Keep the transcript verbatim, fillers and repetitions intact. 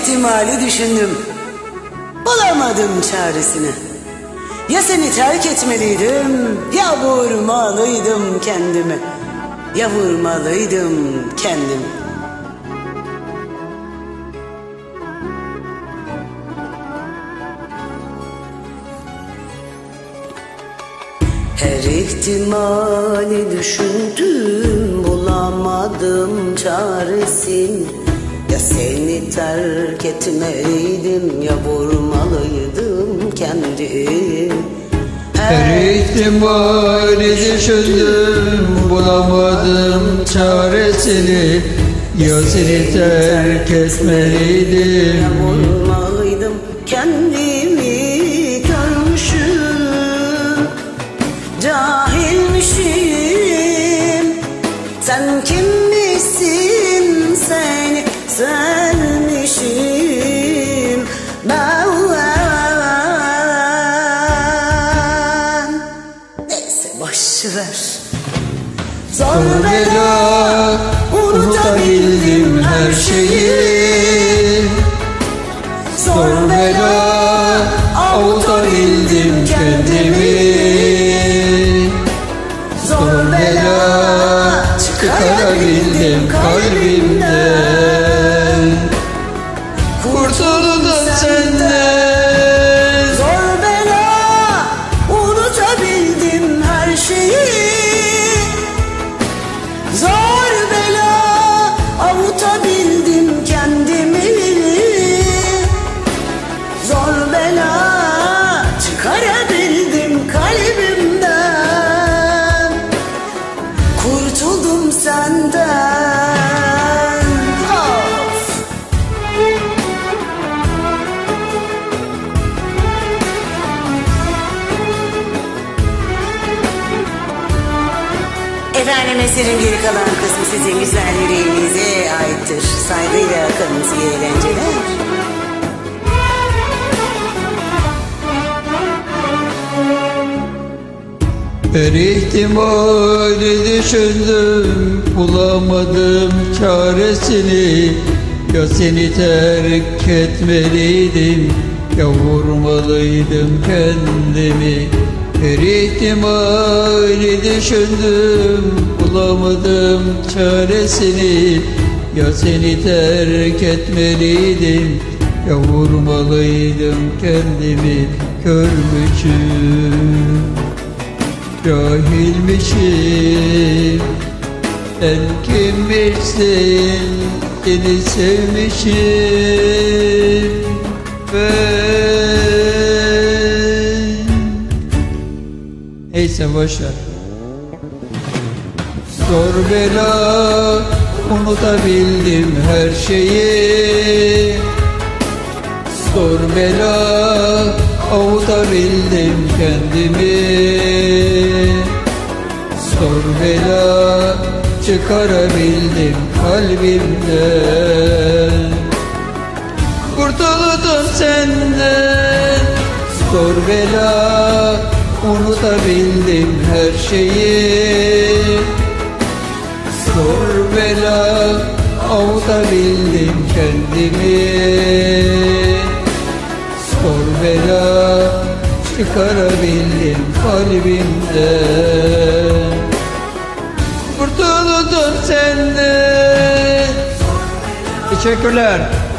ihtimali düşündüm, bulamadım çaresini. Ya seni terk etmeliydim, ya vurmalıydım kendimi. Ya vurmalıydım kendimi. Her ihtimali düşündüm, bulamadım çaresini. Ya seni terk etmeliydim, ya vurmalıydım kendimi. Her ihtimali düşündüm, bulamadım çaresini. Ya seni terk etmeliydim, ya vurmalıydım kendimi. Körmüşüm, cahilmişim. Sen kimmişsin, seni sevmişim ben. Neyse boşver. Zor bela, unutabildim her şeyi. Zor bela, avutabildim kendimi. Zor bela, çıkarabildim kalbimden. kurtuldum senden. Zor bela, unutabildim her şeyi. Zor bela, avutabildim kendimi. Zor bela, çıkarabildim kalbimden. Kurtuldum senden. Of! Efendim, eserin geri kalan kısmı sizin güzel yüreğinize aittir. Saygıyla kalınız, iyi eğlenceler. Her ihtimali düşündüm, bulamadım çaresini. Ya seni terk etmeliydim, ya vurmalıydım kendimi. Her ihtimali düşündüm, bulamadım çaresini. Ya seni terk etmeliydim, ya vurmalıydım kendimi. Körmüşüm, cahilmişim. Sen kimmişsin, seni sevmişim ben. Neyse boşver. Zor bela, unutabildim her şeyi. Zor bela, avutabildim kendimi. Zor bela, çıkarabildim kalbimden. Kurtuldum senden. Zor bela, unutabildim her şeyi. Zor bela, avutabildim kendimi. Zor bela, çıkarabildim kalbimden. Kurtuldum senden. Teşekkürler.